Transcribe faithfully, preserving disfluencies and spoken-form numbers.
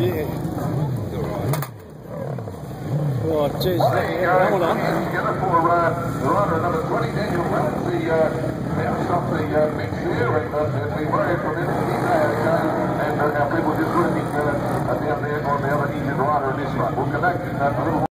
Yeah. Right, cheers. Let me get that one on. Together for uh, the rider number twenty, Daniel Clemens, the uh, finished off the uh, mix here, and, uh, and we were from it, and uh, now people just looking uh, down there on the other Asian rider in this one. We'll connect uh, a little